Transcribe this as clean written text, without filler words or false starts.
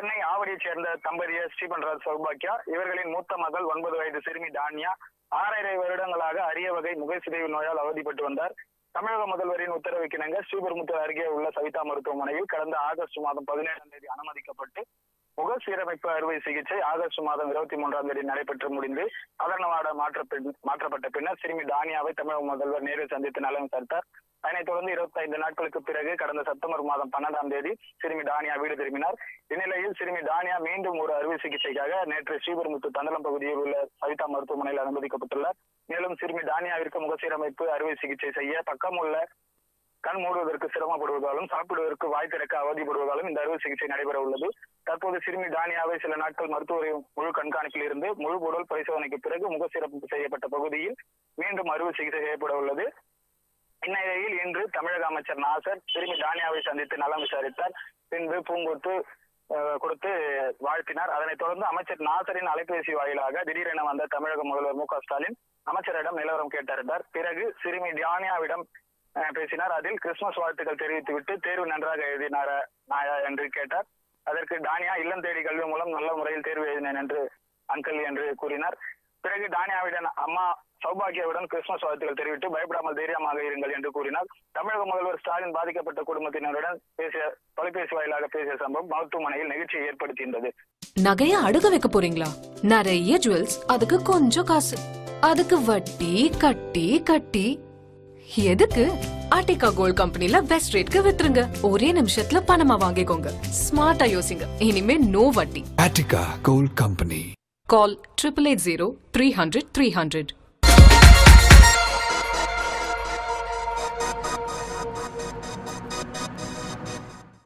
சென்னை ஆவடியைச் சேர்ந்த தம்பதியர் ஸ்ரீபன்ராஜ் சௌபாக்கியா இவர்களின் மூத்த மகள் 9 வயது சிறுமி டானியா 6.5 வருடங்களாக அரிய வகை முகசிதைவு நோயால் அவதிப்பட்டு வந்தார். தமிழக முதல்வரின் உத்தரவுக்கிணங்க ஸ்ரீபெரும்புத்தூர் அருகே உள்ள சவிதா மருத்துவமனையில் கடந்த ஆகஸ்ட் மாதம் 17ஆம் தேதி அனுமதிக்கப்பட்டு முக சீரமைப்பு அறுவை சிகிச்சை ஆகஸ்ட் மாதம் 23ஆம் தேதி நடைபெற்று முடிந்து அதனவாட மாற்றப்பட்ட பின்னர் சிறுமி டானியாவை தமிழக முதல்வர் நேரில் சந்தித்து நலம் விசாரித்தார். அதனைத் தொடர்ந்து 25 நாட்களுக்கு பிறகு கடந்த செப்டம்பர் மாதம் 12ஆம் தேதி சிறுமி டானியா வீடு திரும்பினார். இந்நிலையில் சிறுமி டானியா மீண்டும் ஒரு அறுவை சிகிச்சைக்காக நேற்று ஸ்ரீபெரும்புத்தூர் தண்டலம் பகுதியில் உள்ள சவிதா மருத்துவமனையில் அனுமதிக்கப்பட்டுள்ளார். மேலும் சிறுமி டானியாவிற்கு முகசீரமைப்பு அறுவை சிகிச்சை செய்ய பக்கம் உள்ள கண் மூடுவதற்கு சிரமப்படுவதாலும் சாப்பிடுவதற்கு வாய் திறக்க அவதிப்படுவதாலும் இந்த அறுவை சிகிச்சை நடைபெற உள்ளது. தற்போது சிறுமி டானியாவை சில நாட்கள் மருத்துவரின் முழு கண்காணிப்பில் இருந்து முழு உடல் பரிசோதனைக்கு பிறகு முகசீரமைப்பு செய்யப்பட்ட பகுதியில் மீண்டும் அறுவை சிகிச்சை செய்யப்பட உள்ளது. இந்நிலையில் இன்று தமிழக அமைச்சர் நாசர் சிறுமி டானியாவை சந்தித்து நலம் விசாரித்தார். பின்பு பூங்கொத்து கொடுத்து வாழ்த்தினார். அதனைத் தொடர்ந்து அமைச்சர் நாசரின் அலைபேசி வாயிலாக திடீரென வந்த தமிழக முதல்வர் மு க ஸ்டாலின் அமைச்சரிடம் நிலவரம் கேட்டறிந்தார். பிறகு சிறுமி டானியாவிடம் பேசினார். அதில் கிறிஸ்துமஸ் வாழ்த்துக்கள் தெரிவித்துவிட்டு தேர்வு நன்றாக எழுதினாரா என்று கேட்டார். அதற்கு டானியா இல்லம் தேடி கல்வி மூலம் நல்ல முறையில் தேர்வு எழுதினேன் என்று அங்கிள் என்று கூறினார். பிறகு டானியாவிடம் அம்மா சௌபாகியாவுடன் கிறிஸ்துமஸ் வாழ்த்துக்கள் தெரிவித்து பயப்படாமல் தைரியமாக இருங்கள் என்று கூறினார். தமிழக முதல்வர் ஸ்டாலின் பாதிக்கப்பட்ட குடும்பத்தினருடன் தொலைபேசி வாயிலாக பேசிய சம்பவம் மருத்துவமனையில் நெகிழ்ச்சியை ஏற்படுத்தியிருந்தது. நகைய அடுக்க வைக்க போறீங்களா? நிறைய ஜுவல்ஸ், அதுக்கு கொஞ்சம் காசு, அதுக்கு வட்டி கட்டி கட்டி எதுக்கு? ஆர்டிகா கோல்ட் கம்பெனில பெஸ்ட் ரேட்க்கு வித்துருங்க. ஒரே நிமிஷத்துல பணமா வாங்கிக்கோங்க. ஸ்மார்ட்டா யோசிங்க. இனிமே நோ வட்டி. Artika gold company. Call 8880 300 300.